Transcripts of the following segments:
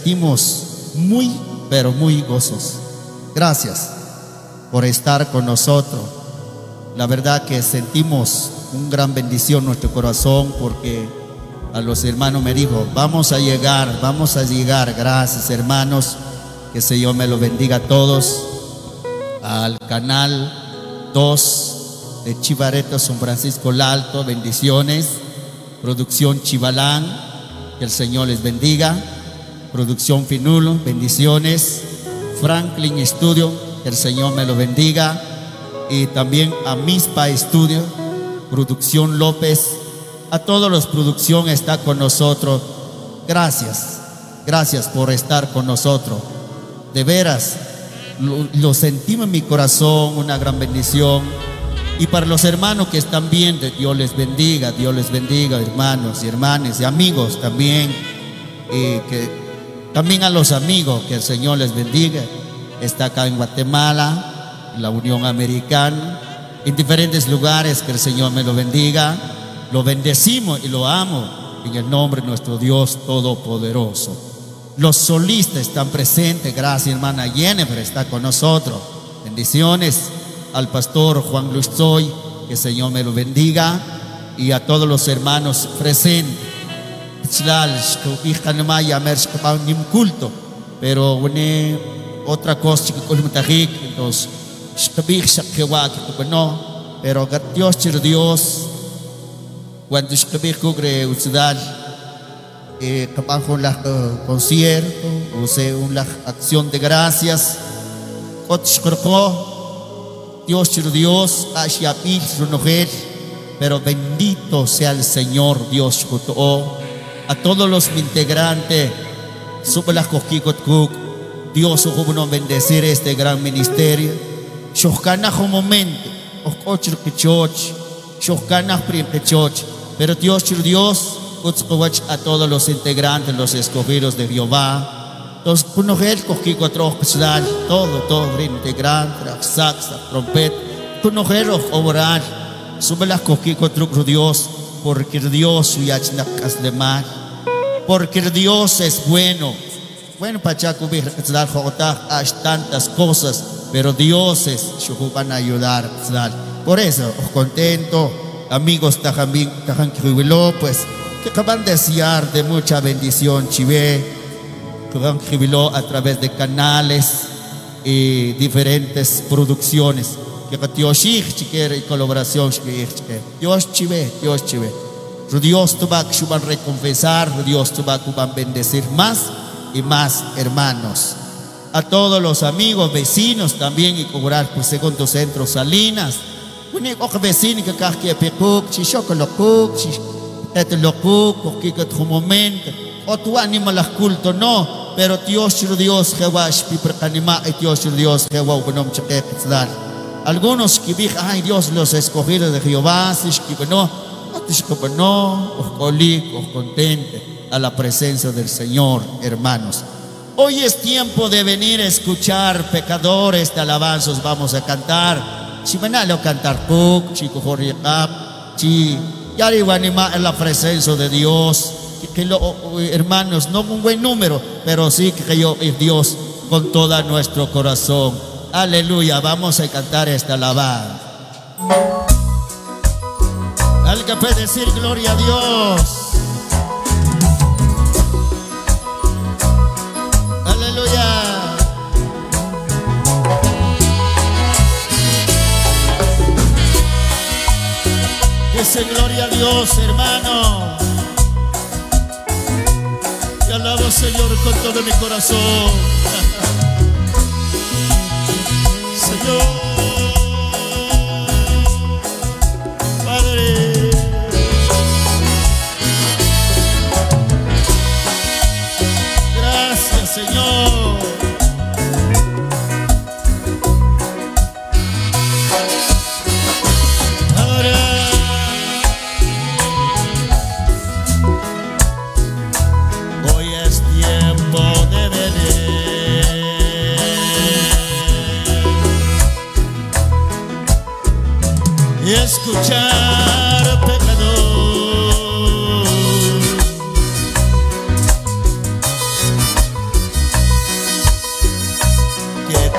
sentimos muy, pero muy gozosos. Gracias por estar con nosotros. La verdad que sentimos una gran bendición en nuestro corazón, porque a los hermanos me dijo, vamos a llegar. Gracias, hermanos, que el Señor me lo bendiga a todos. Al canal 2 de Chivareto San Francisco el Alto, bendiciones. Producción Chivalán, que el Señor les bendiga. Producción Finulo, bendiciones. Franklin Studio, que el Señor me lo bendiga. Y también a Mispa Studio, Producción López. A todos los producción está con nosotros. Gracias por estar con nosotros. De veras, lo sentimos en mi corazón, una gran bendición. Y para los hermanos que están viendo, Dios les bendiga, hermanos y hermanas y amigos también. Y que también a los amigos, que el Señor les bendiga. Está acá en Guatemala, en la Unión Americana, en diferentes lugares, que el Señor me lo bendiga. Lo bendecimos y lo amo en el nombre de nuestro Dios Todopoderoso. Los solistas están presentes. Gracias, hermana Jennifer, está con nosotros. Bendiciones al pastor Juan Luis Soy, que el Señor me lo bendiga, y a todos los hermanos presentes. Pero otra cosa que entonces, pero Dios, cuando escribí con la concierto, una acción de gracias, Dios, pero bendito sea el Señor Dios. A todos los integrantes, Dios va a bendecir este gran ministerio. Un momento, pero Dios, a todos los integrantes, los escogidos de Jehová. Entonces, todo integrante, saxa, trompeta, orar, sube las Dios, porque Dios porque Dios es bueno. Bueno, hay tantas cosas, pero Dios es, van a ayudar. Por eso, contento, amigos, pues, que acaban de desear de mucha bendición, chivé, que a través de canales y diferentes producciones, que Dios quiere y colaboración, Dios chivé. Dios te va a recompensar, Dios te va a bendecir más y más, hermanos. A todos los amigos, vecinos también, y cobrar por segundo centro Salinas. Un vecino que casi pecuk, si chocolocuk, si etelocuk, que tu momento, o tu ánimo las culto, no, pero Dios, Jehová, Dios, Jehová, algunos que dicen, ay, Dios, los escogidos de Jehová, si no, os contente a la presencia del Señor, hermanos. Hoy es tiempo de venir a escuchar pecadores de alabanzas. Vamos a cantar. Si van a cantar puk, chico chi, ya le van a animar en la presencia de Dios. Hermanos, no un buen número, pero sí que yo y Dios con todo nuestro corazón. Aleluya, vamos a cantar esta alabanza. Alguien puede decir gloria a Dios. Aleluya. Dice gloria a Dios, hermano. Y alabo, Señor, con todo mi corazón. Señor, Padre. Gracias, Señor. Hoy es tiempo de venir y escuchar, pecador.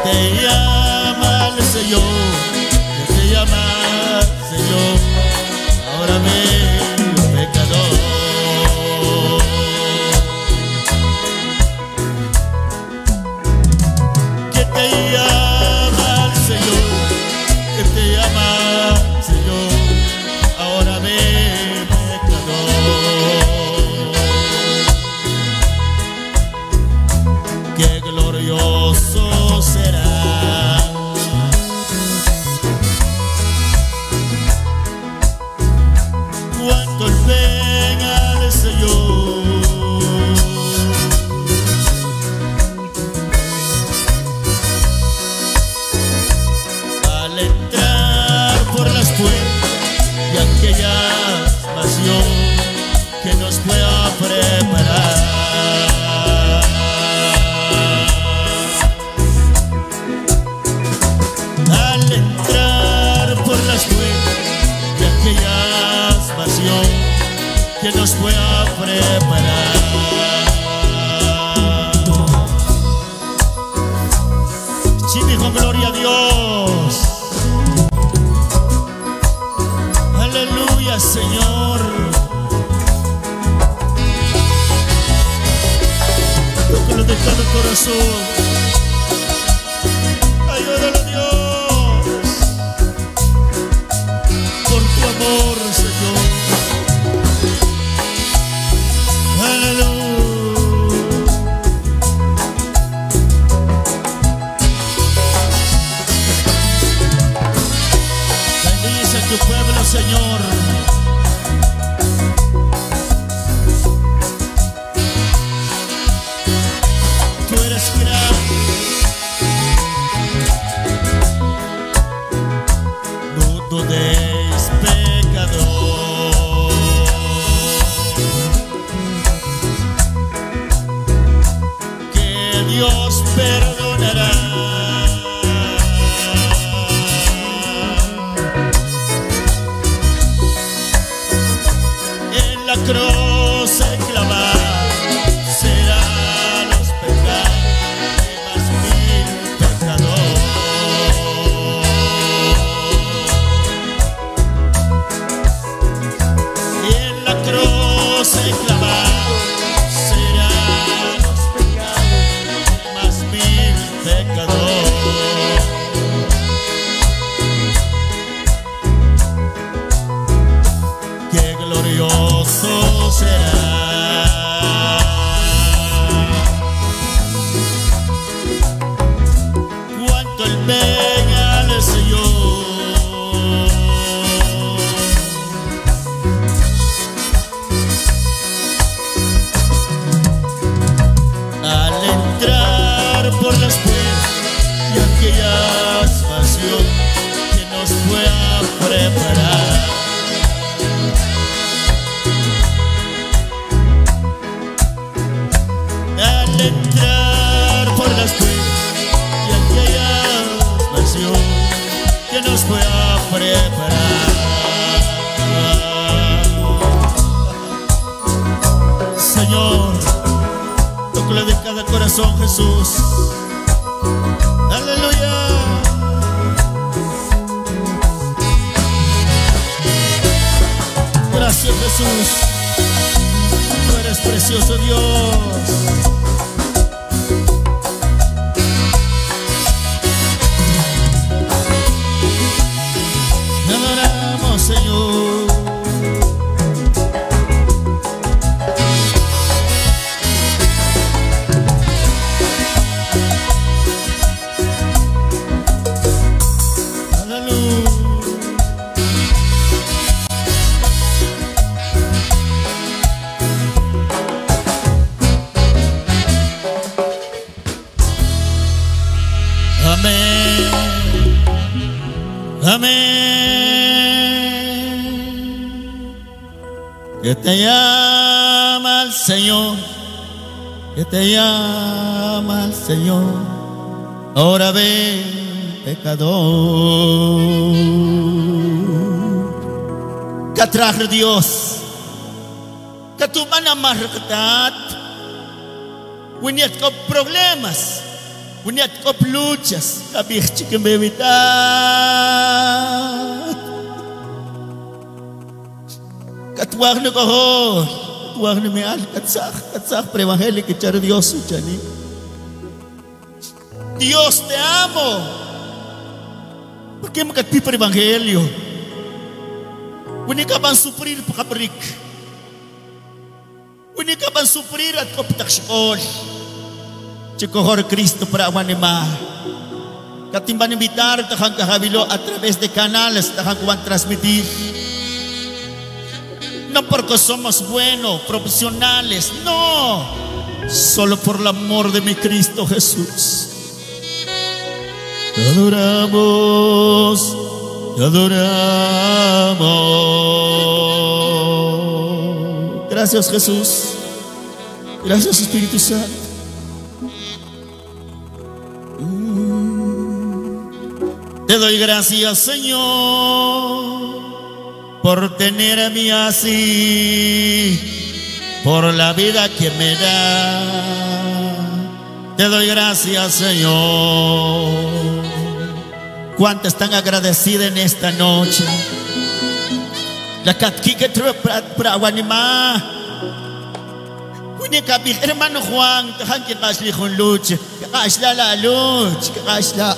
te llama el Señor, que te llama el Señor. Ahora ven, pecador. Que te llama el Señor, que te llama el Señor. Ahora ven, pecador. Qué glorioso será cuando Él venga al Señor. Al entrar por las puertas de aquella pasión que nos pueda preparar. Al entrar por las puertas de aquella pasión que nos pueda preparar. Sí, dijo gloria a Dios. Aleluya, Señor. Tócalo de cada corazón. Ayúdalo, Dios, por tu amor, Señor. Aleluya. Bendice a tu pueblo, Señor. Tú eres grande. No dudéis, pecador, que Dios perdonará. En la cruz clavada serán los pecados de más mil pecadores. Y en la cruz clavada serán los pecados de más mil pecadores. Qué glorioso será cuando Él venga al Señor. Al entrar por las puertas de aquella pasión que nos pueda preparar. Al entrar por las puertas de aquella pasión que nos pueda preparar. Señor, tócale de cada corazón, Jesús. Aleluya. Gracias, Jesús. Tú eres precioso, Dios. Te adoramos, Señor. Aleluya. Amén. Amén. Que te llama el Señor, que te llama el Señor. Ahora ven, pecador. Katrah Dios, katuman ang maragtat, winyat ko problemas, Uniat kopluchas, kabih chicken bebita. Katwag na ko, katwag na meal, katsak, per evangelio que echar Dios chani. Dios te amo. ¿Por qué me katpi per evangelio? Unika ban suprir pakabrik. Unika ban suprir at kopitak shikol. Chikohor Cristo para awanima. Katimban invitar takang kahabilo a través de canales takang kuwan transmitir. No porque somos buenos, profesionales, no. Solo por el amor de mi Cristo Jesús. Te adoramos, te adoramos. Gracias Jesús. Gracias Espíritu Santo. Te doy gracias, Señor, por tenerme así, por la vida que me da. Te doy gracias, Señor. ¿Cuántas están agradecidas en esta noche? La catquique para Aguanima. Hermano Juan, tajan que casli con lucha, que casla la lucha, que casla.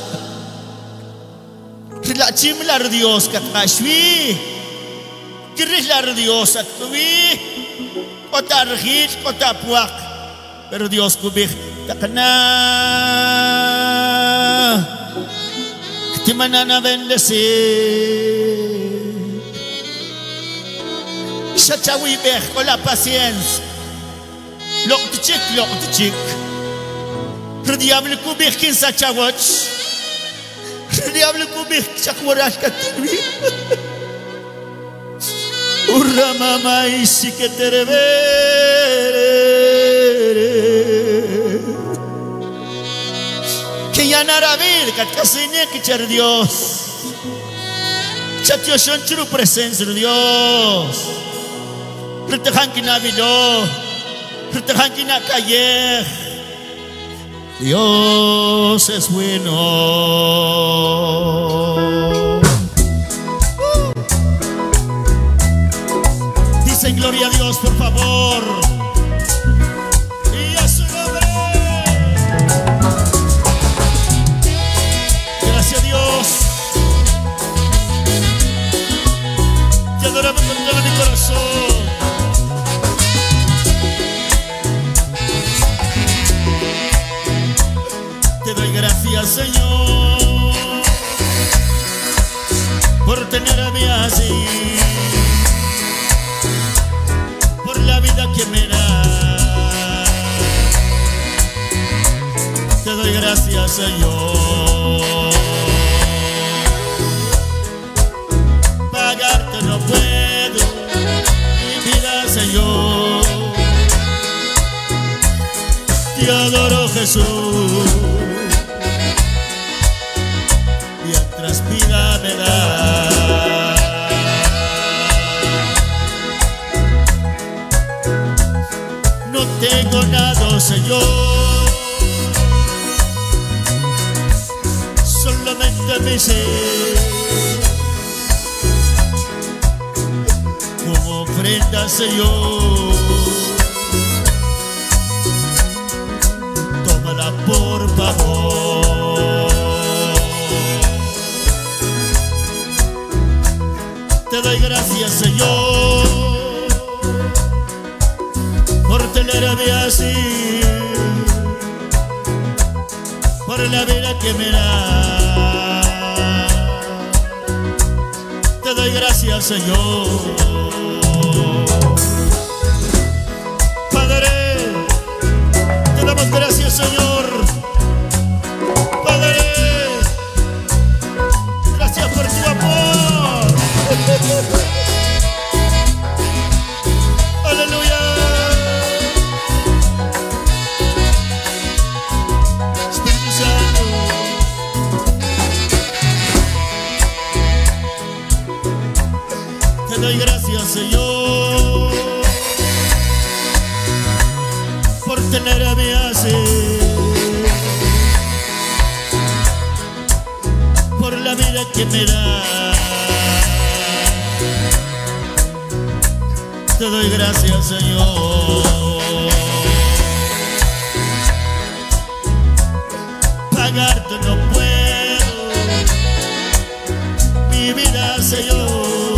La chimlar Dios katkashwi, kirislar Dios atkuwi, kota rhit, kota puak, pero Dios kubik takana, ktimanana bendecir, shachawi bech con la paciencia, lok tichik, el diablo kubik kin sachawach. El diablo kubik chakwaras katwi. Urra mama isi que te revere. Que ya nara vir kat kasine que cher Dios. Chatio son churu presencia de Dios. Retahan kina bilo. Retahan kina kayer. Dios es bueno. Dicen gloria a Dios, por favor. Y a su nombre. Gracias a Dios. Te adoramos con todo mi corazón. Te doy gracias, Señor, por tenerme así, por la vida que me da. Te doy gracias, Señor. Pagarte no puedo, mi vida, Señor. Te adoro, Jesús. Vida me da. No tengo nada, Señor, solamente mi ser como ofrenda, Señor. Tómala por favor. Te doy gracias, Señor, por tenerme así, por la vida que me da. Te doy gracias, Señor. Padre, te damos gracias, Señor. Padre, gracias por tu amor. Aleluya. Espíritu Santo, te doy gracias, Señor. que me da. Te doy gracias, Señor. Pagarte no puedo mi vida, Señor.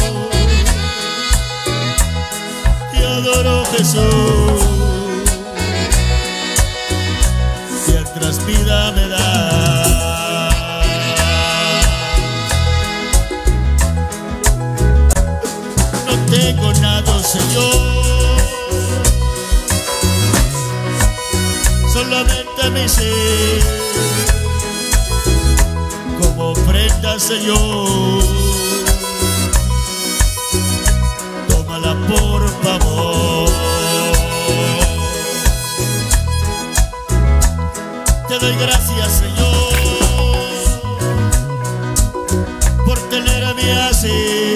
Te adoro, Jesús. Mientras vida me da. No tengo nada, Señor, solamente mi ser como ofrenda, Señor. Tómala por favor. Te doy gracias, Señor, por tenerme así,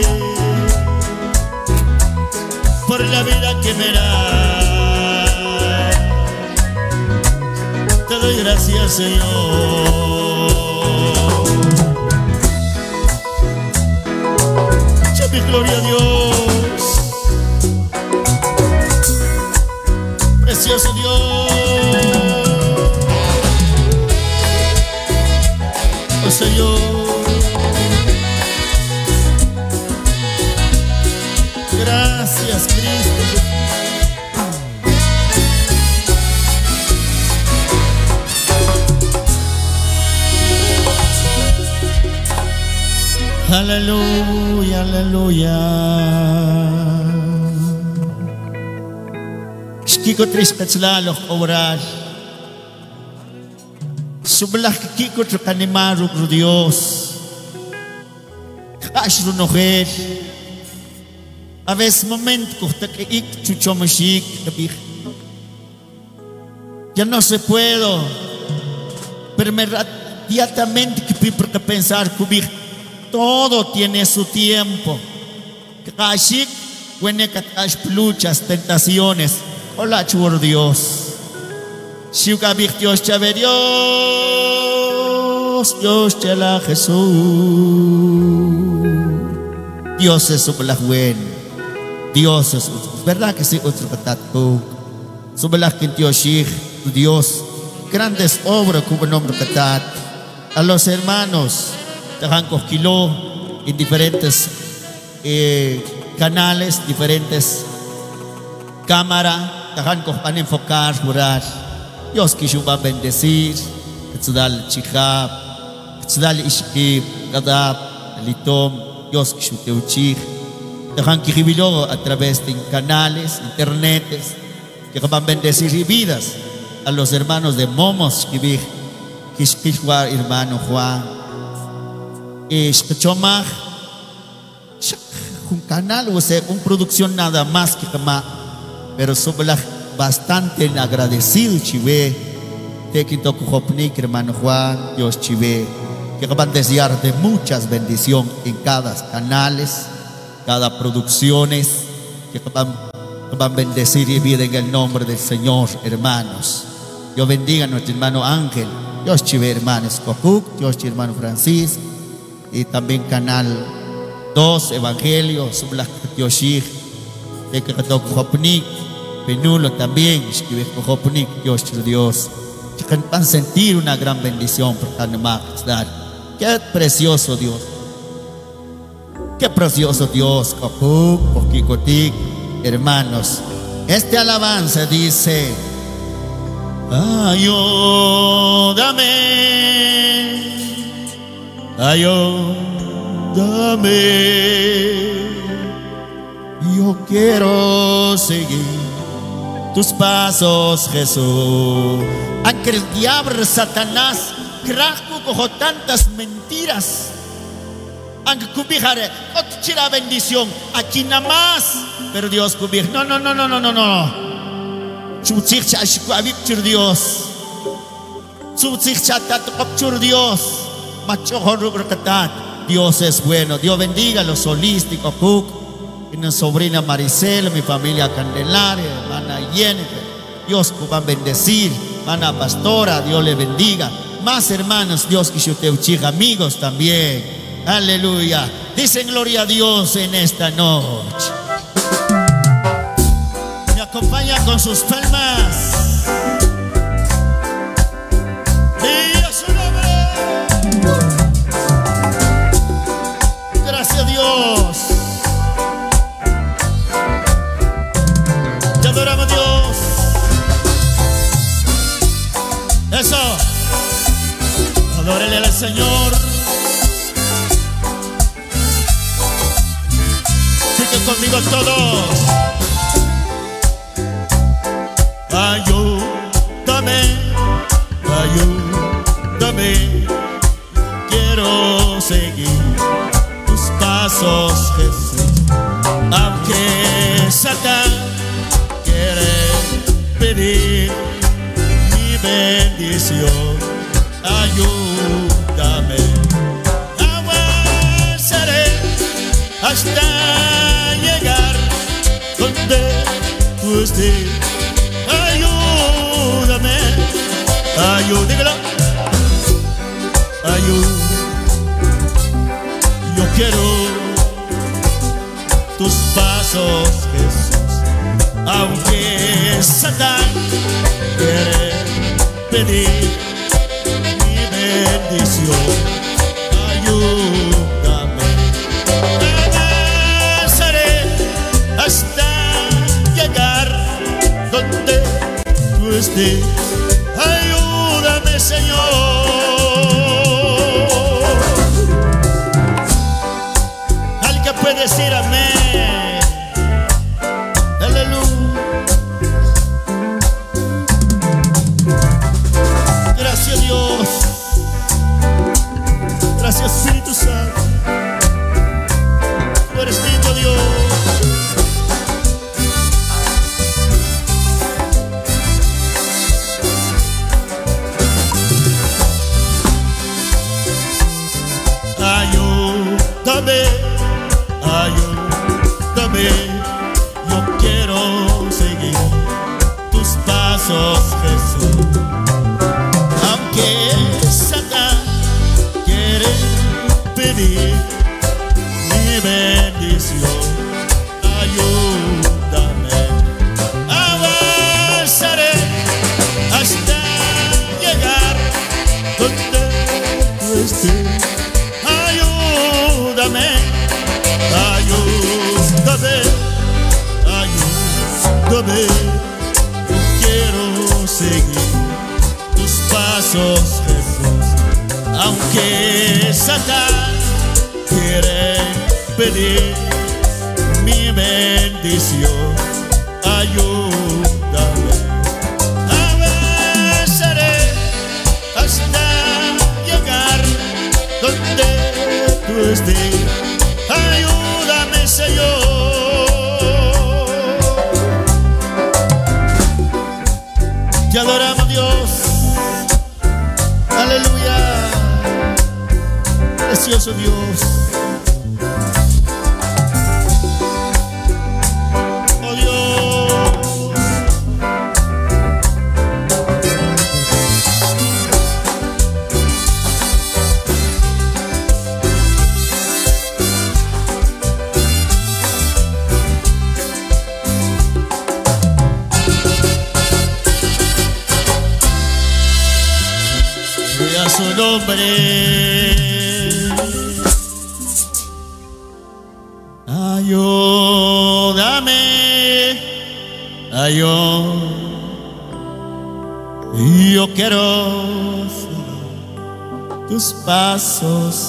por la vida que me da. Te doy gracias, Señor. Echa mi gloria a Dios, precioso Dios. Oh Señor, gracias, Cristo. Aleluya, aleluya. Kiko trispetslalo orar. Sublah kiko trukanimaru Dios. Kashru noher. A veces momento que ik chuchomashik ya no se puedo, pero inmediatamente que pensar que todo tiene su tiempo. Kashik huene katash luchas, tentaciones. Hola chur Dios. Shukabik Dios chave Dios chela Jesús. Dios es sublah buen. Dios es verdad que sí otro katato. Sublah que Dios Dios grandes obras como nombre katat. A los hermanos Tajan Kilo en diferentes canales, diferentes cámaras. Tajan van a enfocar, jurar. Dios que va a bendecir. Que te da el chihab, que te da el ishkib, gadab, el itom. Dios que te uchig. Tajan que revilo a través de canales, internetes, que van a bendecir vidas. A los hermanos de Momos, que Kishkishwar, hermano Juan. Chomach, un canal, o sea, una producción nada más que jamás. Pero sobre bastante agradecido, chive. Te quito Kujopnik, hermano Juan, Dios chive. Que van a desear de muchas bendiciones en cada canales, cada producciones. Que van a bendecir y vida en el nombre del Señor, hermanos. Dios bendiga a nuestro hermano Ángel. Dios chive, hermanos Cocuc, Dios chive, hermano Francisco. Y también canal 2, Evangelio, Sublah Yoshig, de que Kujopnik. Penulo también, Dios, Dios. Van a sentir una gran bendición por tan majestad. Qué precioso Dios. Qué precioso Dios. Hermanos, esta alabanza dice: ayúdame, ayúdame. Yo quiero seguir tus pasos, Jesús. Aunque el diablo, Satanás, crajo cojo tantas mentiras. Aunque cubijare, otra bendición, aquí nada más. Pero Dios cubij, no. Chuchich ashkuavipchur Dios. Chuchich chatatopchur Dios. Machohorrukatat. Dios es bueno. Dios bendiga a los holísticos, mi sobrina Maricela, mi familia Candelaria, hermana Jennifer. Dios va a bendecir, hermana Pastora, Dios le bendiga. Más hermanos, Dios que yo te uchiga, amigos también. Aleluya. Dicen gloria a Dios en esta noche. Me acompaña con sus palmas. ¡Viva su nombre! Gracias a Dios. Te adoramos a Dios. Eso. Adórele al Señor. Sigue conmigo todos. Ayúdame, ayúdame. Quiero seguir tus pasos, Jesús. Aunque Satán quiere pedir mi bendición, ayúdame. Avanzaré hasta llegar donde tú estés. Ayúdame, ayúdame, ayúdame. Yo quiero tus pasos, Jesús. Aunque Satán quiere pedir mi bendición, ayúdame. Avanzaré hasta llegar donde tú estés. Ayúdame, Señor. Alguien puede decir amén. Aleluya. Gracias, Dios. Gracias, Espíritu Santo. Tú eres lindo, Dios. Ayúdame, ayúdame. Yo quiero seguir tus pasos, Jesús. Aunque Satán quiere pedir mi bendición, ayúdame. Avanzaré hasta llegar donde tú estés. Ayúdame, ayúdame, ayúdame. Yo quiero seguir tus pasos, Jesús. Aunque Satán quiere pedir mi bendición, ayúdame. Avanzaré hasta llegar donde tú estés. Ayúdame, Señor. Te adoramos, Dios. Aleluya. Precioso Dios. Oh Dios. A su nombre. Ayúdame, ayúdame. Yo quiero seguir tus pasos.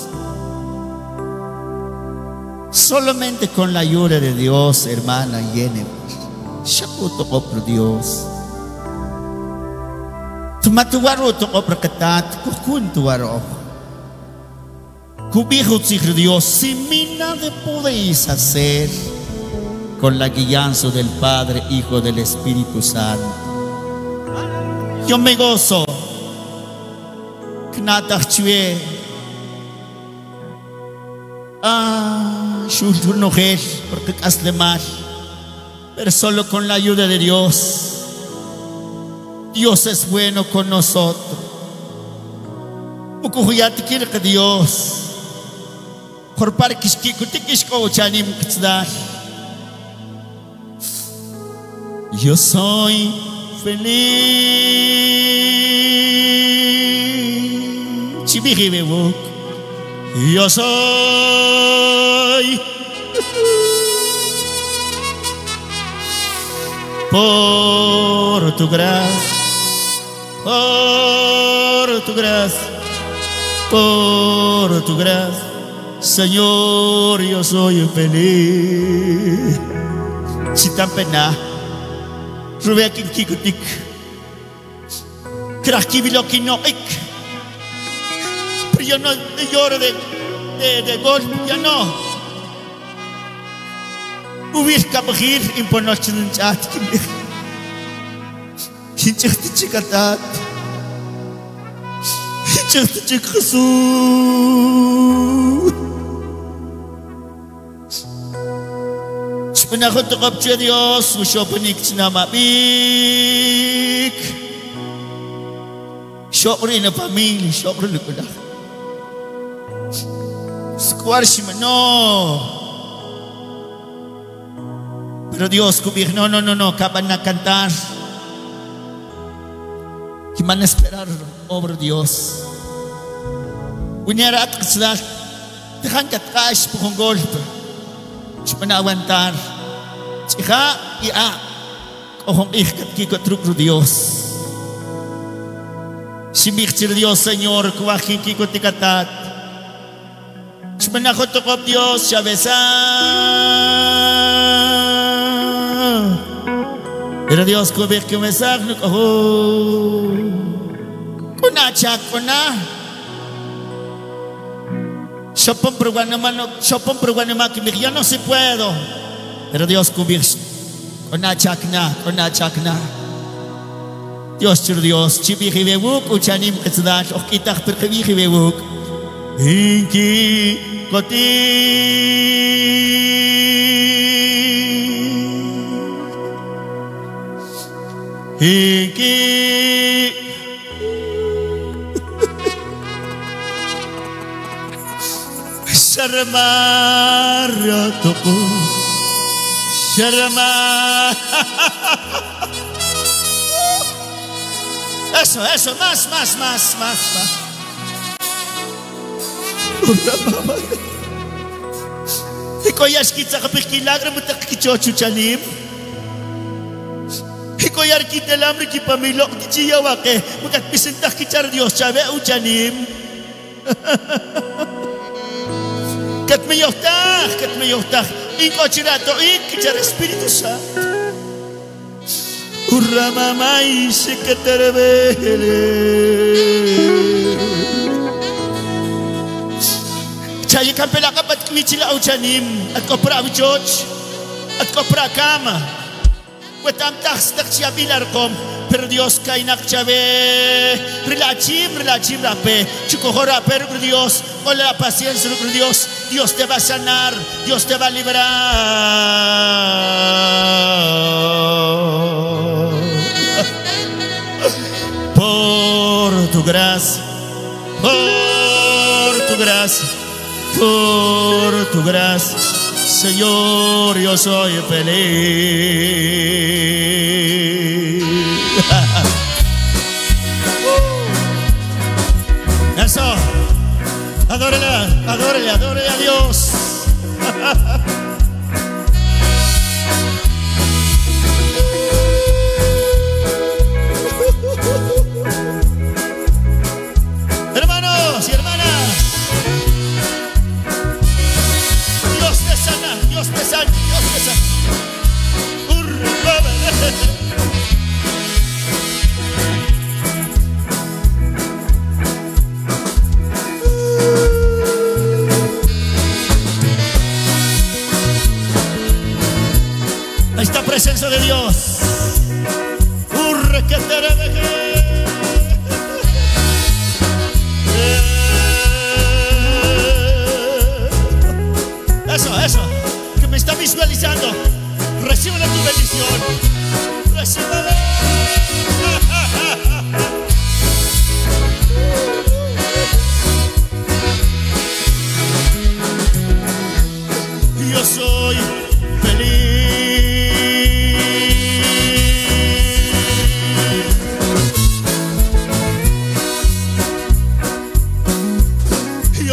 Solamente con la ayuda de Dios, hermana, llene. Shakuto por Dios. Tumatuwaro to ko prakatat kukuntuwaro. Cubijos y Dios, sin mí nada podéis hacer, con la guianza del Padre, Hijo, del Espíritu Santo. Yo me gozo. Knatachue. Shultunojel, porque hazle mal. Pero solo con la ayuda de Dios. Dios es bueno con nosotros. Mukujuyati quiere que Dios Korpar kishkikutikishko chanim ktsdal. Yo soy feliz. Chibijibebuk. Yo soy por tu gracia, por tu gracia, por tu gracia, Señor, yo soy feliz. Chitan pena, rubekin kikutik, krakibilokinoik. Pero yo no lloro de golpe, ya no. Hubiera capagir imponochen en chat. Hinchati chikatat. Hinchati chikasu. Chpenakot kapche Dios, ushopanik chinamabik. Shopri na family, shopri na kuda. Squarshima no. Pero Dios cubrir, no, acaban a cantar. Que van a esperar obra Dios. Uniera a casar, dejan que atrás por un golpe. Se van a aguantar. Chica y con que truco Dios. Si me Dios, Señor, que va a que te catat. Se van a joder Dios, ya pero Dios kubik que me saca kuna chak kuna shopon programa que ya no se puedo pero Dios kubik kuna chakna Dios chibi bebuk uchanim ketsdat okitah perkebi bebuk inki koti Hiki Sharmar Toko Sharmar Eso, más Hiko yashkitsa kapikilagre mutakichochu chanim Hiko yarkita lamri ki pamilok di chiyawake mukat pisentak kichar Dios chabe uchanim kat me yohtah inko chirato kichar Espíritu Santo urrama mai se keterbele chayi kampela kapat kmichila uchanim at kopra uchoch at kopra kama Wetam tax takcia bilarkom, pero Dios kainak chave, relachim rape, chucohora, pero Dios, hola la paciencia, Dios te va a sanar, Dios te va a liberar. Por tu gracia, Señor, yo soy feliz. Eso, adórele a Dios. Hermanos y hermanas. Dios te sana.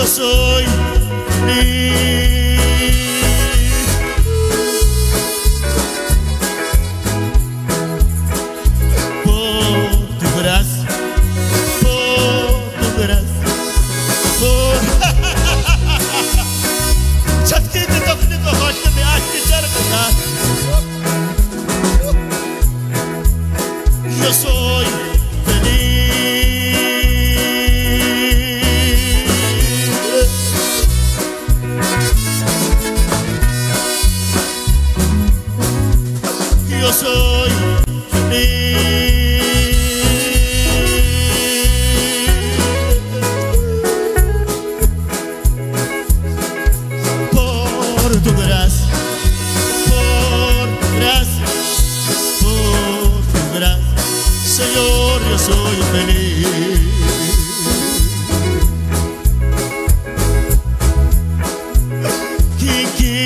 soy feliz. Por tu gracia, por Chasquete tocnico hoşta bir aşkı çarpıda. Yo soy feliz. Yo soy por tu gracia, Señor, yo soy feliz. Kiki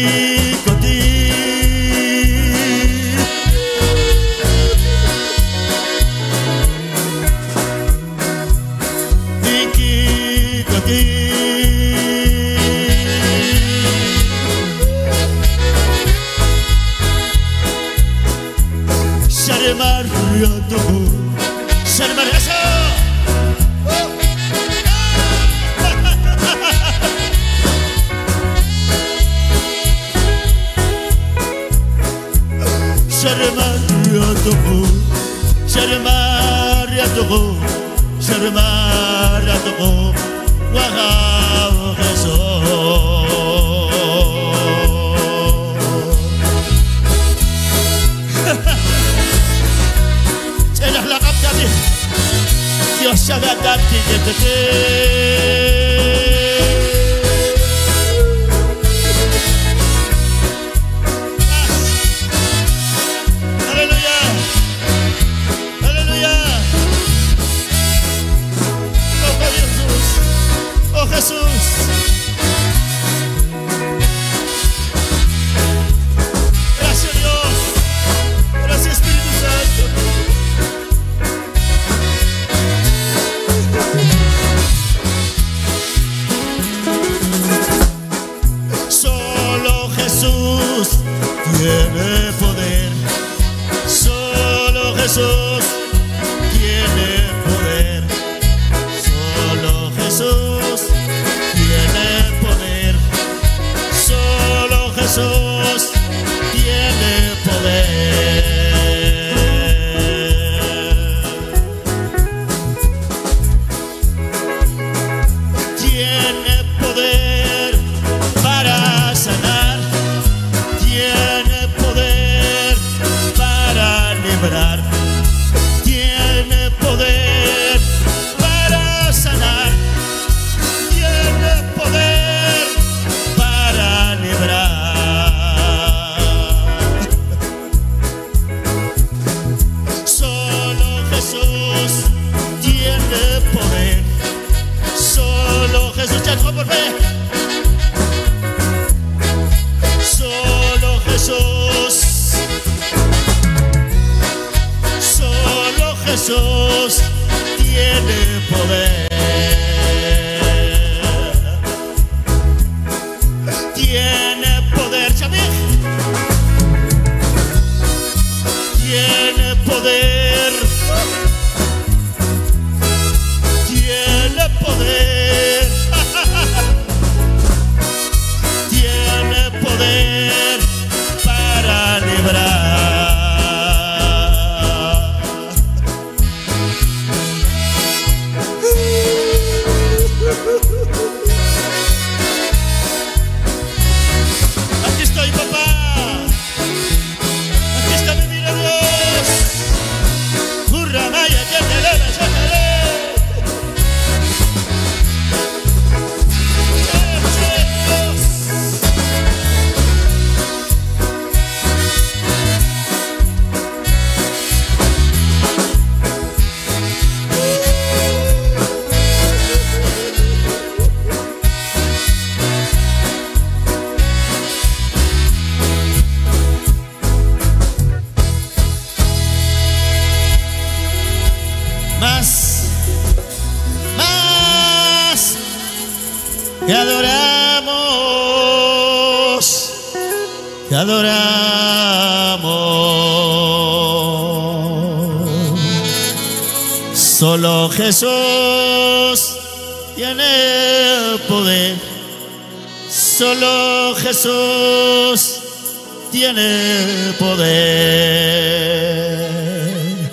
contigo, Kiki contigo. Şaremar rüyadomu, şaremar yaşa. Şaremar rüyadomu, şaremar rüyadomu, şaremar rüyadomu. Wow, Jesús. Dios sabe darte de ti. Aleluya, aleluya. Oh Jesús, oh Jesús. Gracias Dios, gracias Espíritu Santo. Solo Jesús tiene poder. Solo Jesús tiene poder. Solo Jesús tiene poder. Solo Jesús tiene poder. Tiene poder para sanar, tiene poder para librar, tiene poder para sanar, tiene poder para librar. Solo Jesús tiene poder. Solo Jesús, ya no por fe. Solo Jesús, solo Jesús tiene poder. Tiene poder, Chamín. Tiene poder. Tiene poder. Tiene poder para librar. Te adoramos, te adoramos. Solo Jesús tiene el poder. Solo Jesús tiene el poder.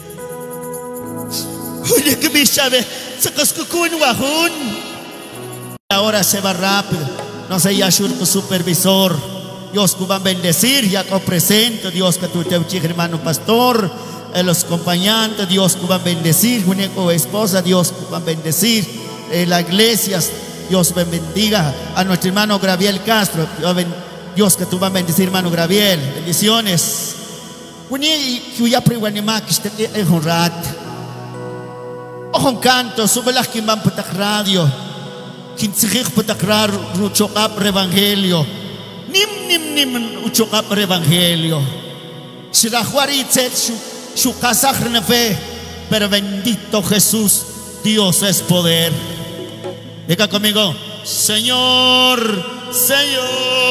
Oye, que me sabe, sacas cucún guajún. Ahora se va rápido. No sé, ya tu supervisor. Dios que va a bendecir, ya que presento. Dios que tú te hermano pastor. Los acompañantes, Dios que va a bendecir. Una esposa, Dios que va a bendecir. La iglesia, Dios bendiga a nuestro hermano Gabriel Castro. Dios que tú vas a bendecir, hermano Gabriel. Bendiciones. Que ya preguanima que esté en un rato. Ojo un canto, sube las que van para radio. Quintzig patakrar ruchokap evangelio. Nim uchokap evangelio. Shirahuari tzet su casaj fe. Pero bendito Jesús, Dios es poder. Diga conmigo, Señor, Señor,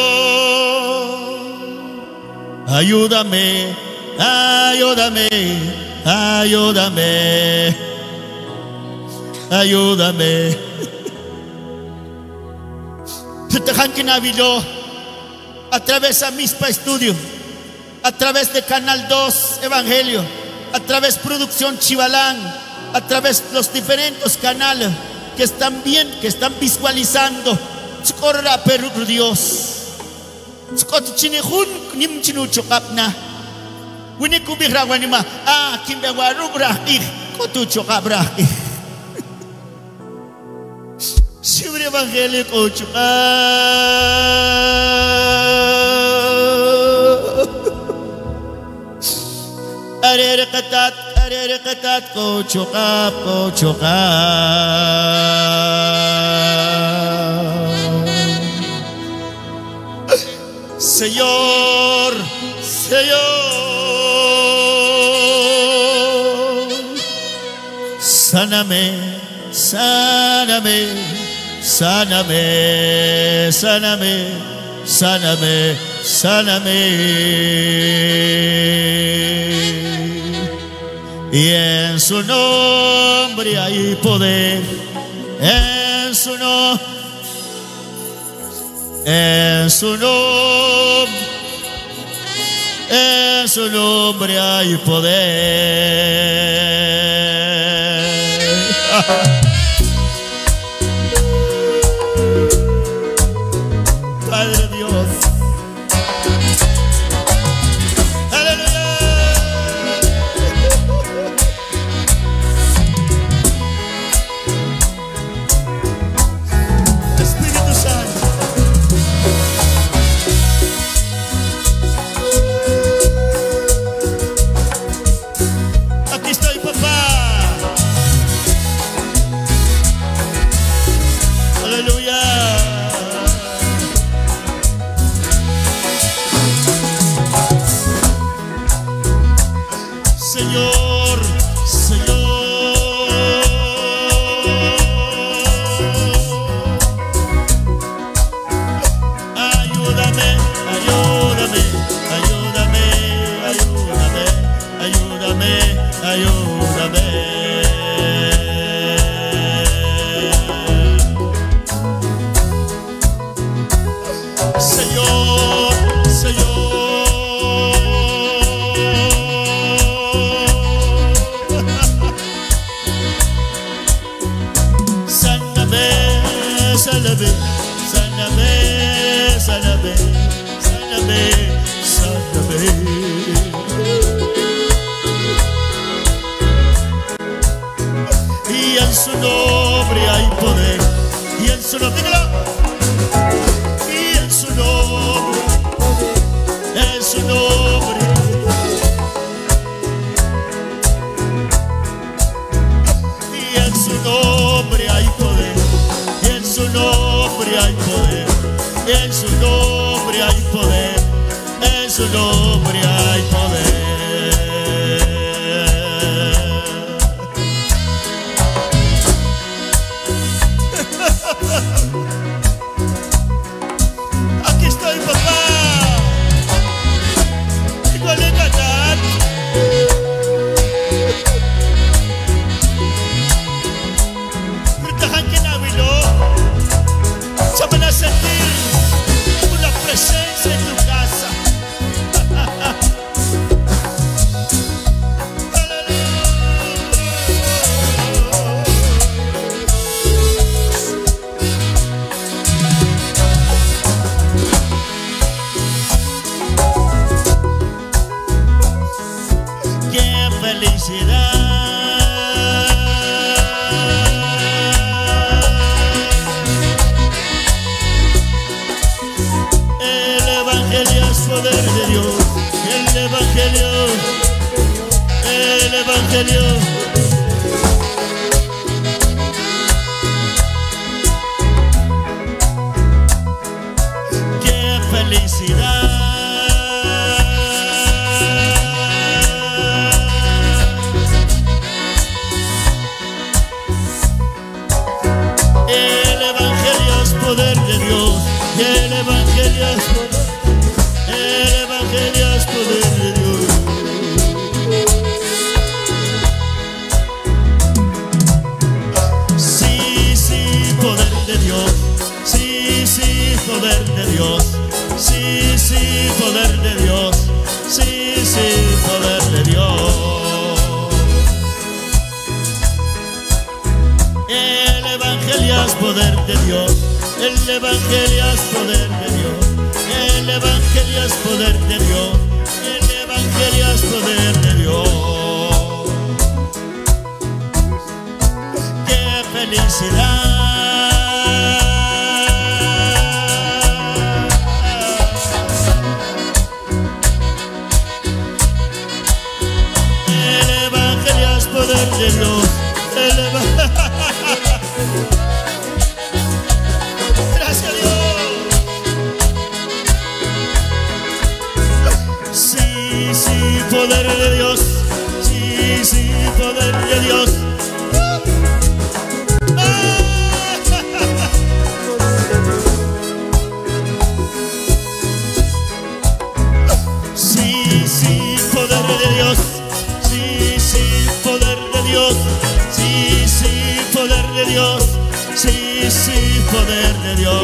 ayúdame, ayúdame, ayúdame, ayúdame. A través de Mispa Estudio, a través de Canal 2 Evangelio, a través de Producción Chivalán, a través de los diferentes canales que están bien, que están visualizando Corra Perú Dios. Scott Chinejun Nim Chinucho Kapna Winikubira Wanima Kimbewaru Brahik Kotucho Kabrahik Sibre Evangelico Chuka Arere Katat Kochuka Kochuka Señor, Señor, sáname, sáname, sáname, sáname, sáname, sáname. Y en su nombre hay poder, en su nombre. En su nombre hay poder. Padre Dios. Aleluya. Espíritu Santo. Señor, Señor, ayúdame, ayúdame, ayúdame, ayúdame, ayúdame, ayúdame. Señor, Señor. Sáname, sáname, sáname, sáname, sáname. Y en su nombre hay poder. Y en su nombre, dígalo. Y en su nombre, en su nombre. Y en su nombre hay poder. En su nombre hay poder, en su nombre hay poder, en su nombre hay poder. sentir una presencia en tu casa. ¡Qué felicidad! Poder de Dios, el Evangelio, el Evangelio. ¡Qué felicidad! El Evangelio es poder de Dios, el Evangelio es poder. El Evangelio es poder de Dios. Sí, sí, poder de Dios. Sí, sí, poder de Dios. Sí, sí, poder de Dios. Sí, sí, poder de Dios. El Evangelio es poder de Dios. El Evangelio es poder de Dios. El Evangelio es poder de Dios. El Evangelio es poder de Dios. ¡Qué felicidad! El Evangelio es poder de Dios. El Evangelio. Gracias a Dios. Sí, sí, poder de Dios. Sí, sí, poder de Dios. Sí, sí, poder de Dios. Sí, sí, poder de Dios. Sí, sí, poder de Dios. Sí, sí, poder de Dios.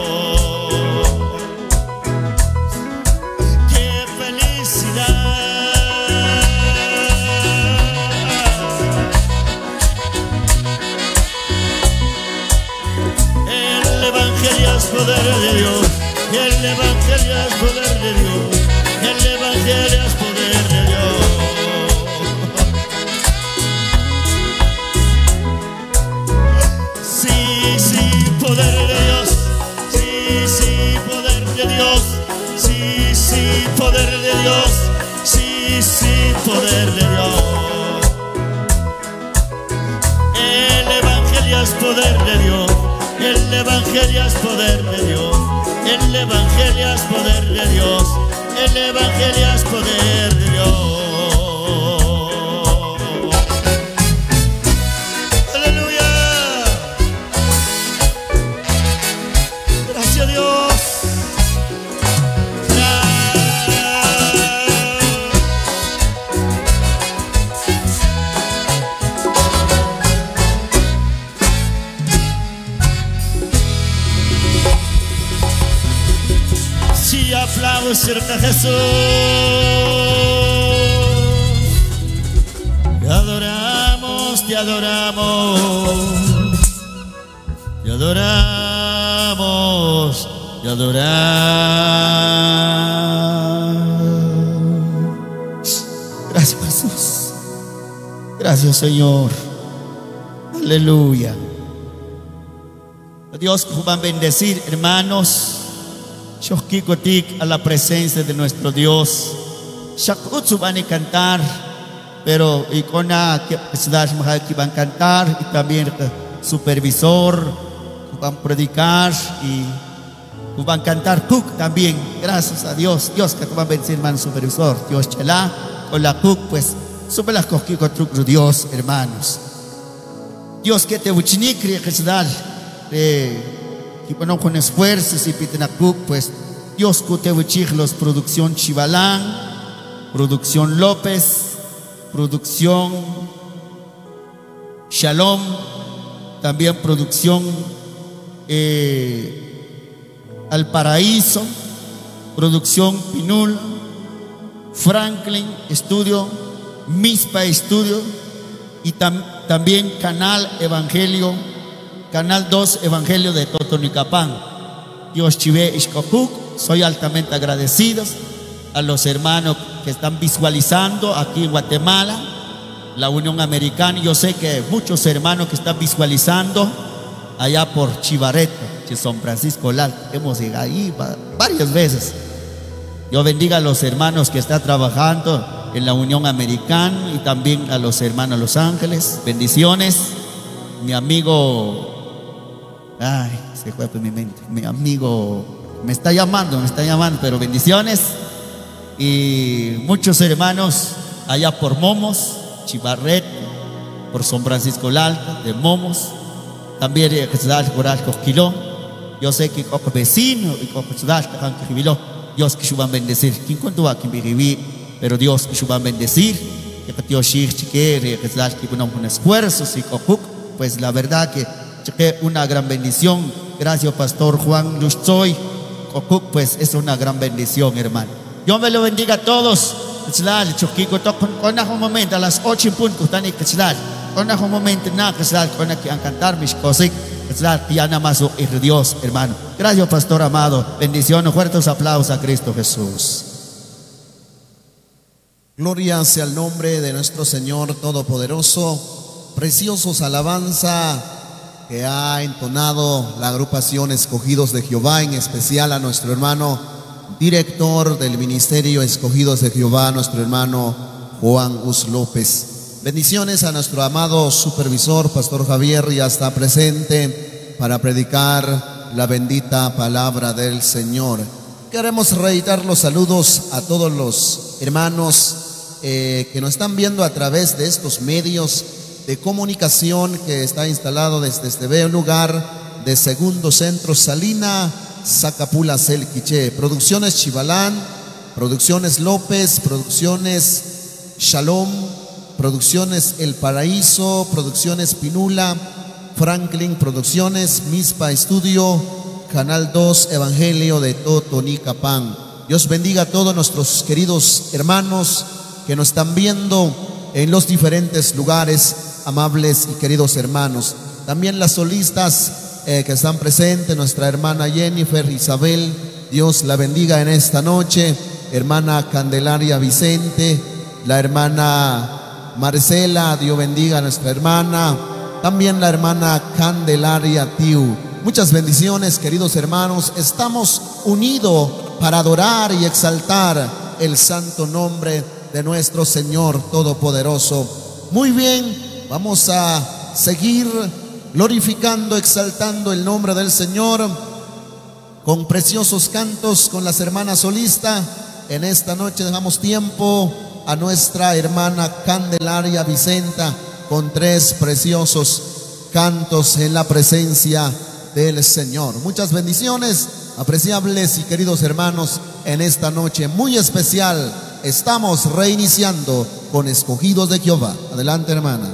Poder de Dios, el Evangelio es poder de Dios, el Evangelio es poder de Dios. Sí, sí, poder de Dios, sí, sí, poder de Dios, sí, sí, poder de Dios, sí, sí, poder de Dios. El Evangelio es poder de Dios. El Evangelio es poder de Dios. El Evangelio es poder de Dios. El Evangelio es poder de Dios. Aleluya. Gracias a Dios. Si aplausos a Jesús, te adoramos, te adoramos, te adoramos, te adoramos. Gracias, Jesús. Gracias, Señor. Aleluya. Dios va a bendecir, hermanos. A la presencia de nuestro Dios. Shakutsu van a cantar, pero icona que van a cantar y también supervisor van a predicar y van a cantar cook también. Gracias a Dios. Dios que va a bendecir, hermano supervisor. Dios chelá con la cook, pues sube las cosquillas con Dios, hermanos. Dios que te uchinicri que se da y bueno, con esfuerzos y pitenacuc, pues Dios que los producción Chivalán, producción López, producción Shalom, también producción Al Paraíso, Producción Pinul, Franklin Estudio, Mispa Estudio y también Canal Evangelio, Canal 2 Evangelio de Totonicapán. Dios chive ishkokuk. Soy altamente agradecido a los hermanos que están visualizando aquí en Guatemala, la Unión Americana. Yo sé que muchos hermanos que están visualizando allá por Chivareto, San Francisco Lal. Hemos llegado ahí varias veces. Dios bendiga a los hermanos que están trabajando en la Unión Americana y también a los hermanos Los Ángeles. Bendiciones. Mi amigo, ay, se fue por mi mente. Mi amigo me está llamando, pero bendiciones. Y muchos hermanos allá por Momos, Chivarret, por San Francisco Alto, de Momos. También por Alcoquiló. Yo sé que como vecino y como ciudad que vivió, Dios que va a bendecir. ¿Quién cuánto va que viví? Pero Dios que va a bendecir. Que Dios chique, que un esfuerzo, pues la verdad que una gran bendición. Gracias, Pastor Juan Lustoy. Pues es una gran bendición, hermano. Dios me lo bendiga a todos. Con un momento a las 8 en punto están en con un momento con aquí a cantar mis cosas. Ya nada más es Dios, hermano. Gracias, Pastor amado. Bendiciones, fuertes aplausos a Cristo Jesús. Gloria sea el nombre de nuestro Señor Todopoderoso. Preciosos alabanza que ha entonado la agrupación Escogidos de Jehová, en especial a nuestro hermano director del ministerio Escogidos de Jehová, nuestro hermano Juan Gus López. Bendiciones a nuestro amado supervisor, Pastor Javier, ya está presente para predicar la bendita palabra del Señor. Queremos reiterar los saludos a todos los hermanos que nos están viendo a través de estos medios de comunicación que está instalado desde este bello lugar de Segundo Centro Salina, Zacapula, Selquiché. Producciones Chivalán, Producciones López, Producciones Shalom, Producciones El Paraíso, Producciones Pinula, Franklin Producciones, Mispa Estudio, Canal 2 Evangelio de Totonicapán. Dios bendiga a todos nuestros queridos hermanos que nos están viendo en los diferentes lugares, amables y queridos hermanos. También las solistas que están presentes, nuestra hermana Jennifer Isabel, Dios la bendiga en esta noche, hermana Candelaria Vicente, la hermana Marcela, Dios bendiga a nuestra hermana, también la hermana Candelaria Tiu. Muchas bendiciones, queridos hermanos. Estamos unidos para adorar y exaltar el santo nombre de nuestro Señor Todopoderoso. Muy bien, vamos a seguir glorificando, exaltando el nombre del Señor con preciosos cantos con las hermanas solistas. En esta noche dejamos tiempo a nuestra hermana Candelaria Vicenta con 3 preciosos cantos en la presencia del Señor. Muchas bendiciones, apreciables y queridos hermanos, en esta noche muy especial. Estamos reiniciando con Escogidos de Jehová. Adelante, hermana.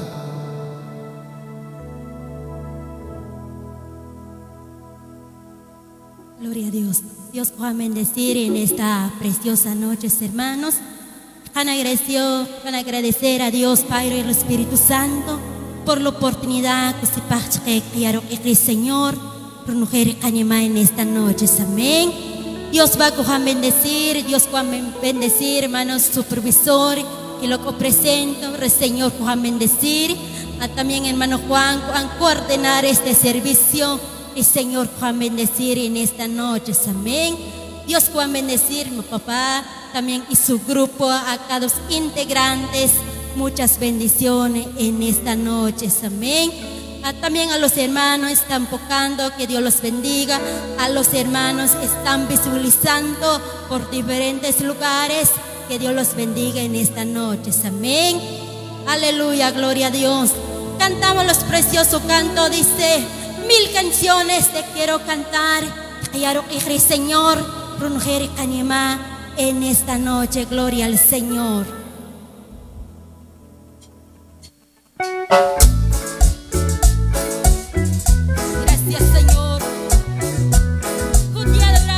Gloria a Dios. Dios va a bendecir en esta preciosa noche, hermanos. Van a agradecer a Dios Padre y el Espíritu Santo por la oportunidad que se pasa el Señor por mujer en esta noche. Amén. Dios va a bendecir, hermanos, supervisor y lo que presento, el Señor va a bendecir. También hermano Juan, a coordinar este servicio, el Señor va a bendecir en esta noche. Amén. Dios va a bendecir mi papá también y su grupo, a cada integrantes. Muchas bendiciones en esta noche. Amén. También a los hermanos están tocando, que Dios los bendiga. A los hermanos están visualizando por diferentes lugares, que Dios los bendiga en esta noche. Amén. Aleluya, gloria a Dios. Cantamos los preciosos cantos, dice: 1000 canciones te quiero cantar, Señor, en esta noche. Gloria al Señor. Gracias, Señor. Un día de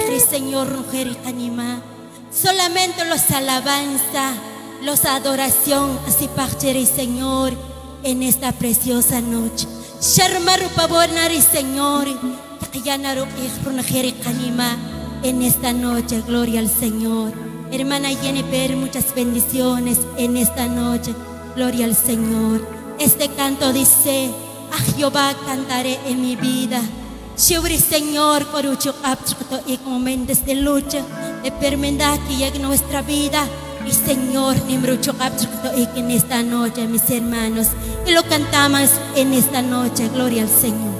Nari Señor, mujer y anima. Solamente los alabanza, los adoración, así partiré Señor en esta preciosa noche. Sharmaru pavor Nari Señor, Yanaru mujer y anima en esta noche, gloria al Señor. Hermana Jennifer, muchas bendiciones en esta noche, gloria al Señor. Este canto dice: a Jehová cantaré en mi vida. Shubri Señor, por ucho apto y momentos de lucha, de permenda que llegue nuestra vida. Y Señor, nimrucho apto y que en esta noche, mis hermanos, y lo cantamos en esta noche, gloria al Señor.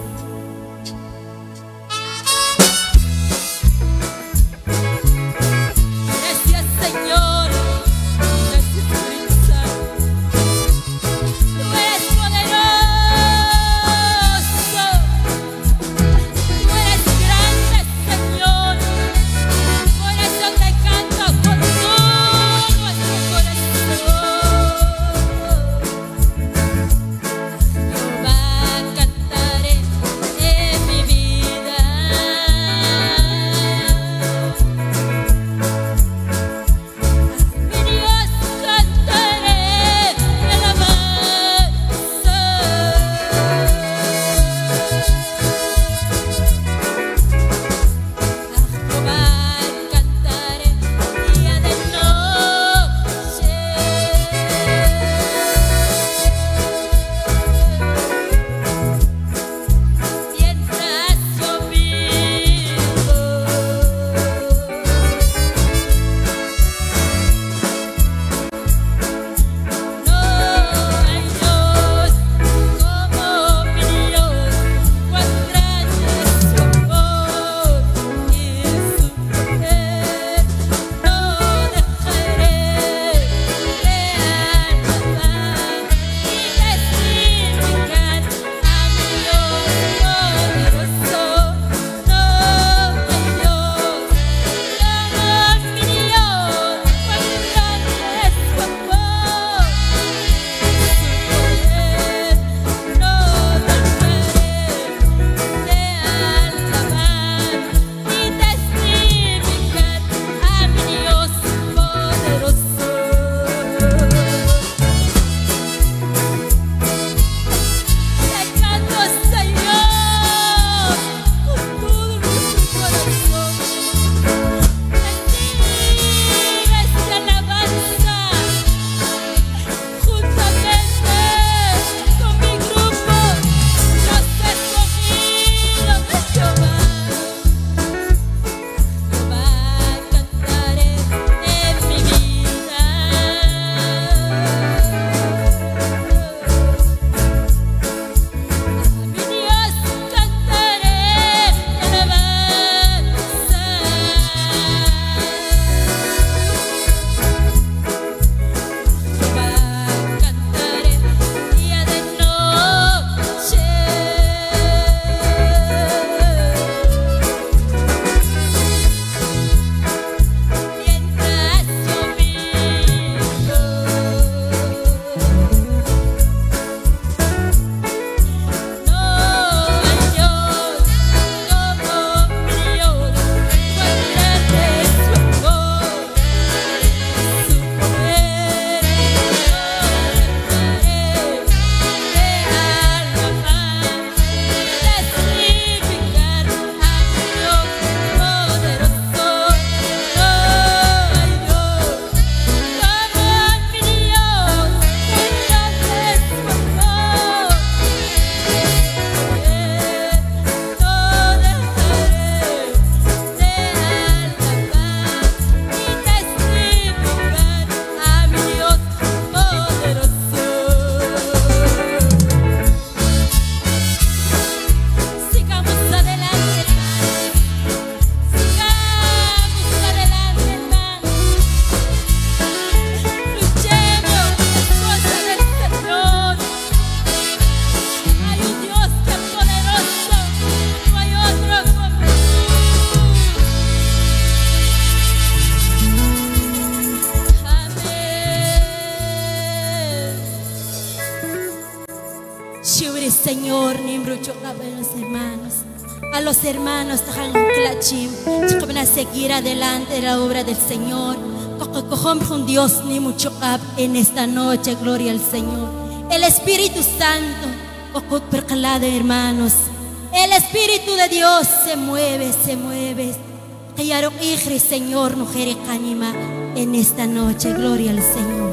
Señor, Nimbrucho, los hermanos. a los hermanos que van a seguir adelante de la obra del Señor. Con Dios ni mucho en esta noche, gloria al Señor. El Espíritu Santo, hermanos, el Espíritu de Dios se mueve, se mueve. Señor, mujer anima en esta noche, gloria al Señor.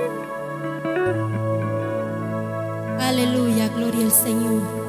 Aleluya, gloria al Señor.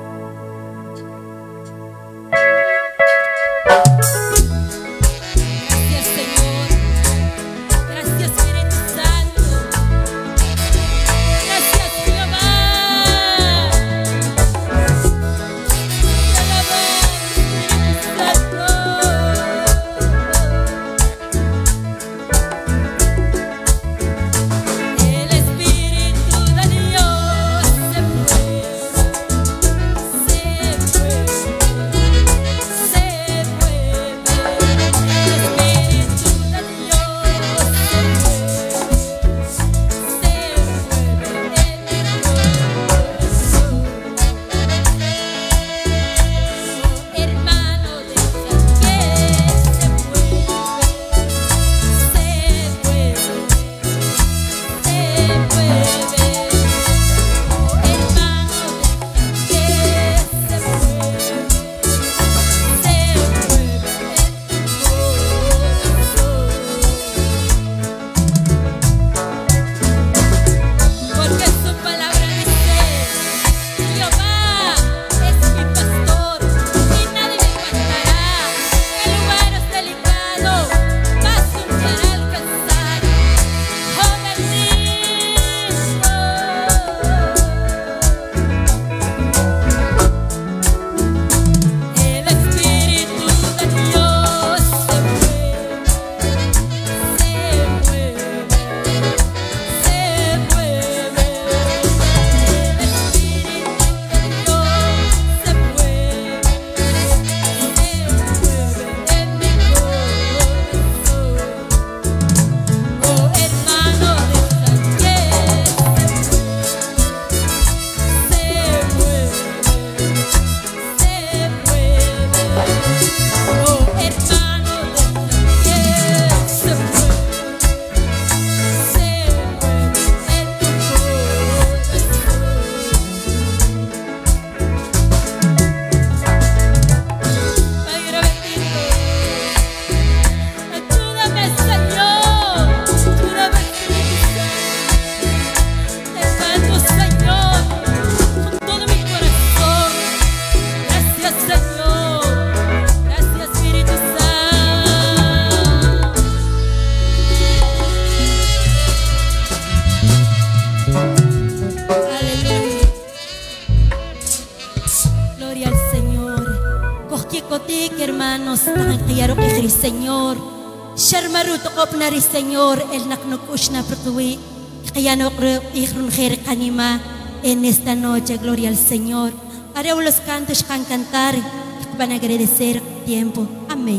Señor, Sharmaruto Kopnari Señor, el Naknokushna Protui, Kayano Ihrunjer Kanima, en esta noche, gloria al Señor. Haremos los cantos que van a cantar, que van a agradecer tiempo. Amén.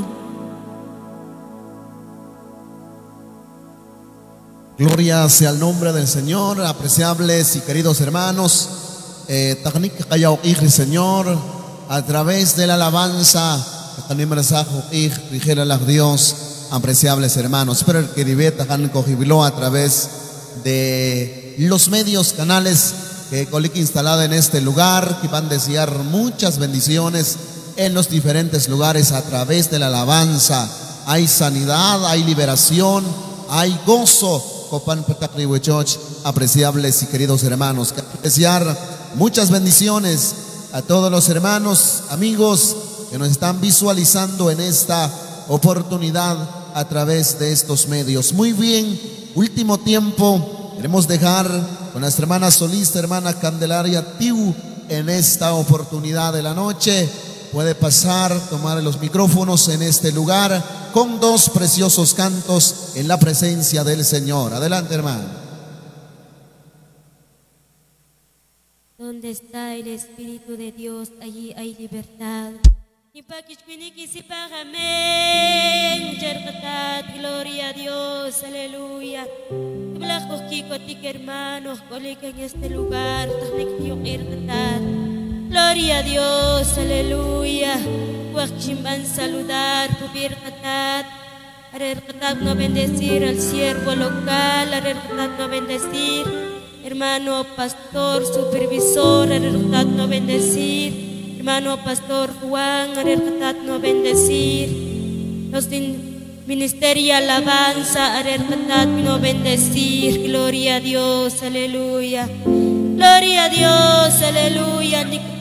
Gloria sea el nombre del Señor, apreciables y queridos hermanos. Señor, a través de la alabanza, Dios, apreciables hermanos. Espero que a través de los medios, canales que Colic instalado en este lugar, que van a desear muchas bendiciones en los diferentes lugares a través de la alabanza. Hay sanidad, hay liberación, hay gozo. Copan Petacriwe Church, apreciables y queridos hermanos, que desear muchas bendiciones a todos los hermanos, amigos que nos están visualizando en esta oportunidad a través de estos medios. Muy bien, último tiempo, queremos dejar con nuestra hermana solista, hermana Candelaria Tiu, en esta oportunidad de la noche. Puede pasar, tomar los micrófonos en este lugar con dos preciosos cantos en la presencia del Señor. Adelante, hermano. Donde está el Espíritu de Dios, allí hay libertad. Gloria a Dios, aleluya. Hermanos, colega en este lugar, Gloria a Dios, aleluya. Huachimban saludar, cubierta. No bendecir al siervo local, no bendecir, hermano pastor, supervisor, no bendecir, hermano pastor Juan, no bendecir, los ministerio alabanza, no bendecir, gloria a Dios, aleluya, gloria a Dios, aleluya,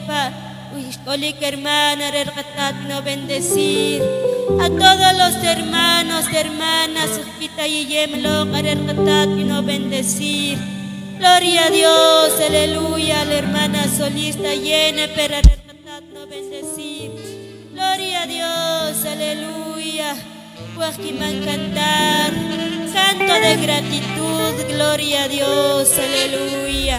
hermana, no bendecir. A todos los hermanos, hermanas, y no bendecir. Gloria a Dios, aleluya. La hermana solista llena, pero no bendecir. Gloria a Dios, aleluya. Guajiman cantar, canto de gratitud, gloria a Dios, aleluya.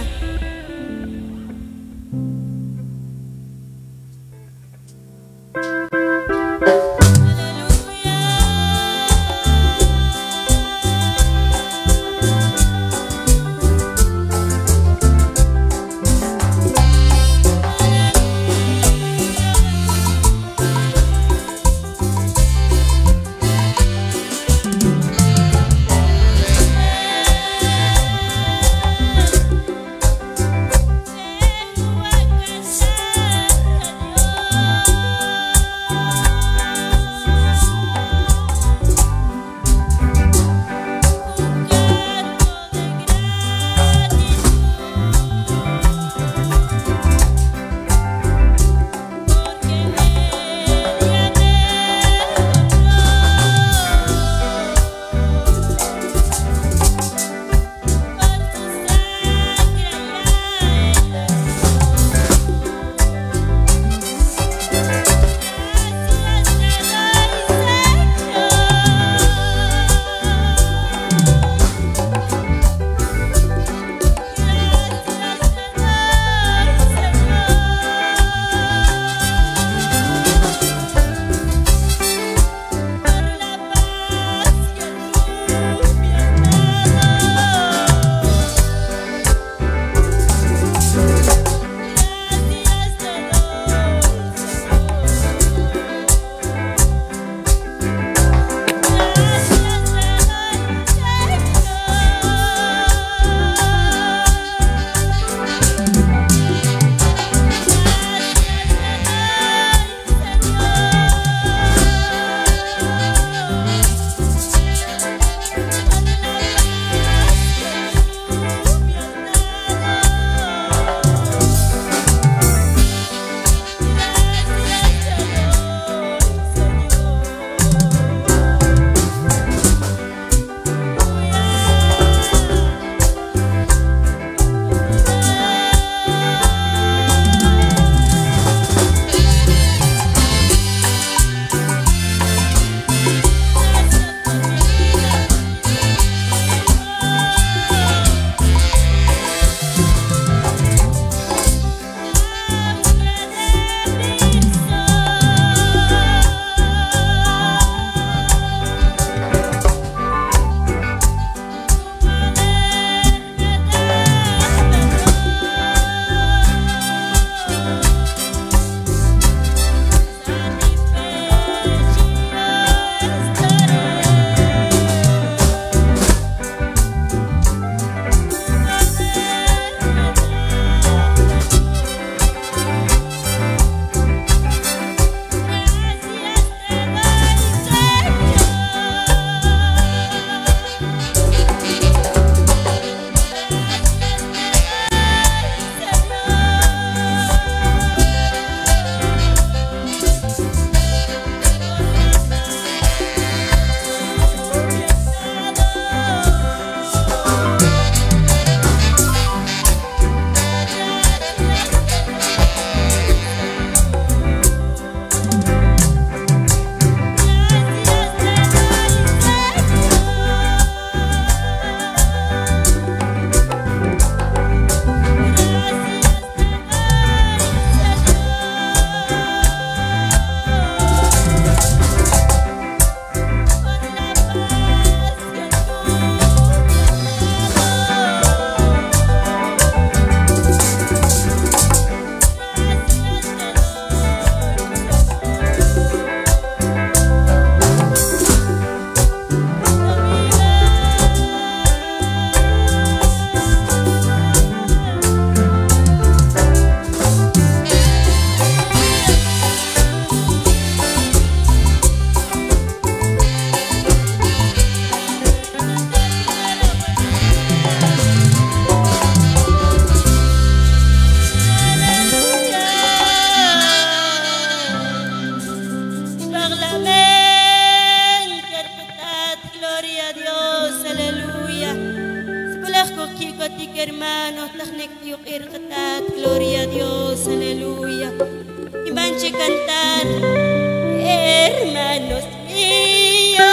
hermanos, gloria a Dios, aleluya. Y manche cantar, hermanos míos.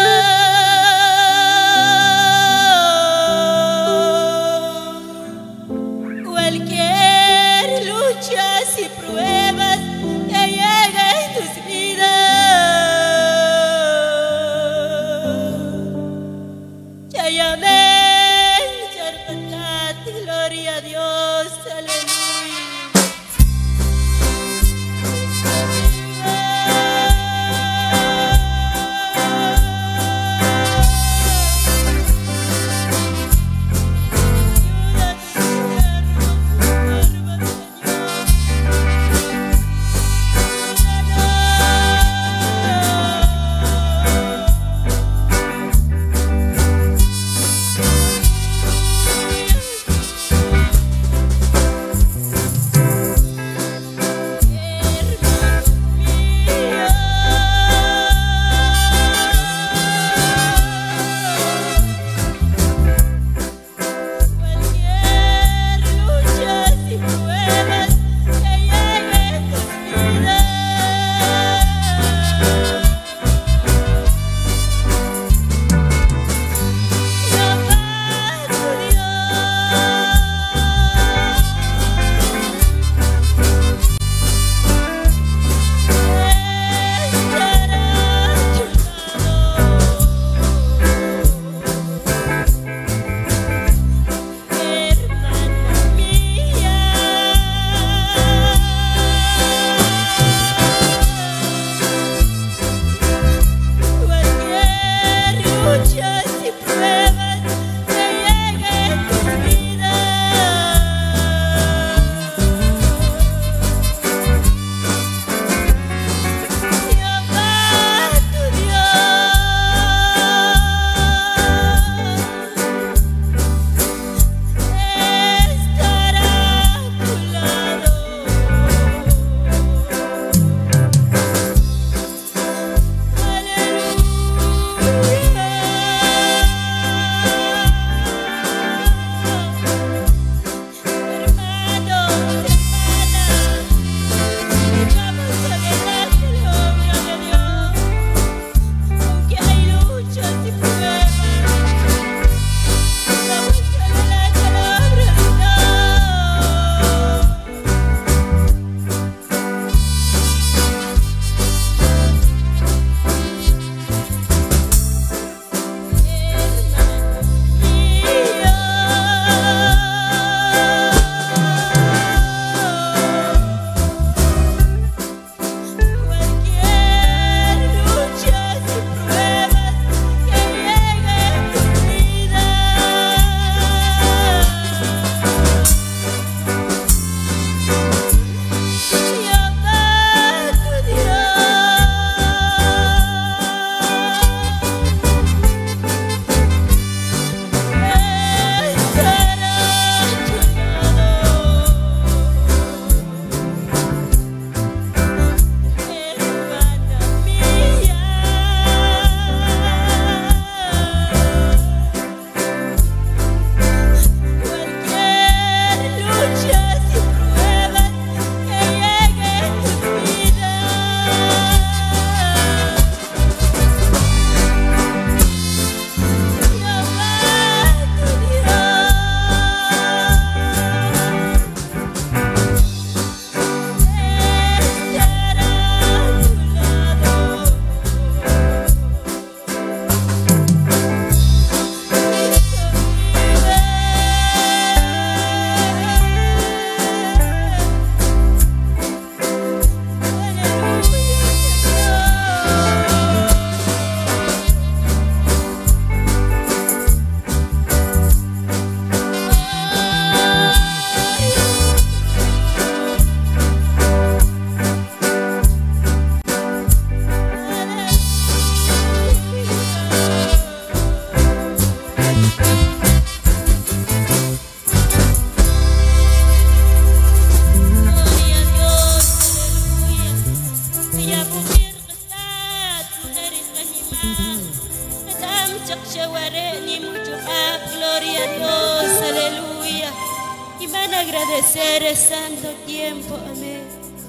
Cualquier luchas y pruebas que llega en tus vidas, ya llamé. Gloria a Dios, aleluya. chakshawareni mucho. Gloria a Dios, aleluya. Y van a agradecer el santo tiempo, amén.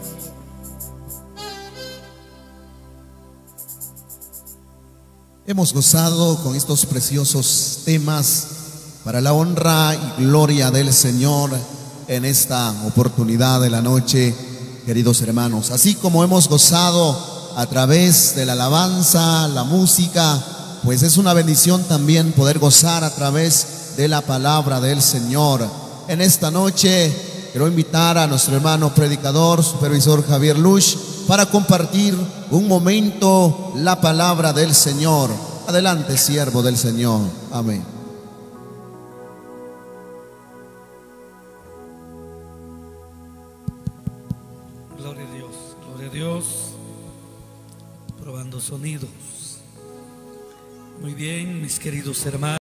Hemos gozado con estos preciosos temas para la honra y gloria del Señor en esta oportunidad de la noche, queridos hermanos. Así como hemos gozado a través de la alabanza, la música, pues es una bendición también poder gozar a través de la palabra del Señor. En esta noche quiero invitar a nuestro hermano predicador, supervisor Javier Lush, para compartir un momento la palabra del Señor. Adelante, siervo del Señor. Amén. Gloria a Dios, gloria a Dios. Probando sonidos. Muy bien, mis queridos hermanos.